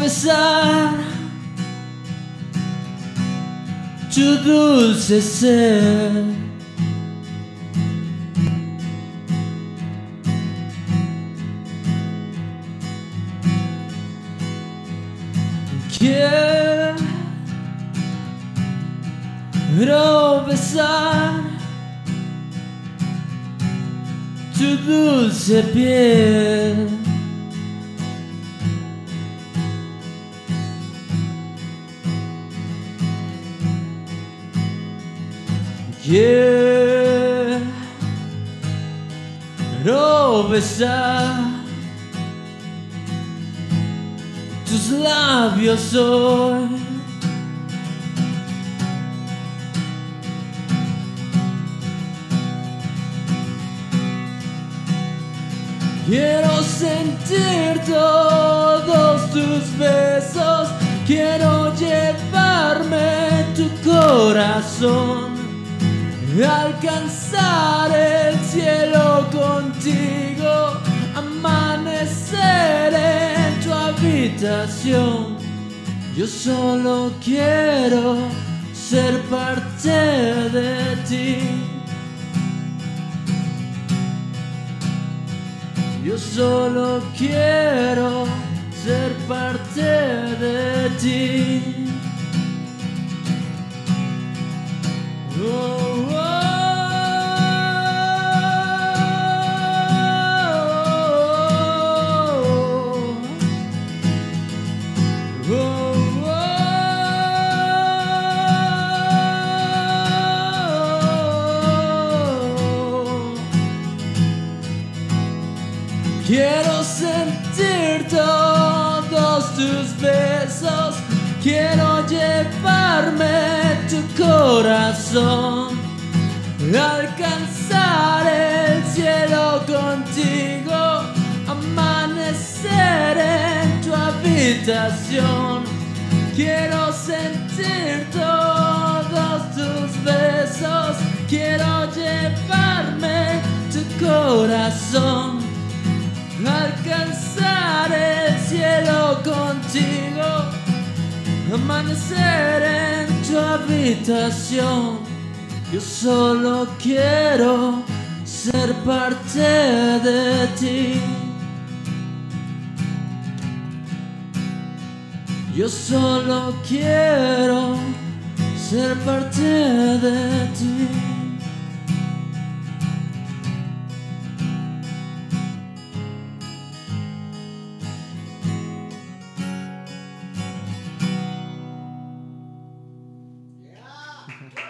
besar tu dulce ser. Quiero besar tu dulce piel. Quiero besar tus labios hoy. Quiero sentir todos tus besos, quiero llevarme tu corazón, alcanzar el cielo contigo, amanecer en tu habitación. Yo solo quiero ser parte de ti. Yo solo quiero ser parte de ti. Oh, oh, oh, oh, quiero sentir todos tus besos, quiero llevarme tu corazón, alcanzar el cielo contigo, amanecer en tu habitación. Quiero sentir todos tus besos, quiero llevarme tu corazón, alcanzar el cielo contigo, amanecer en tu habitación. Yo solo quiero ser parte de ti. Yo solo quiero ser parte de ti. Yeah.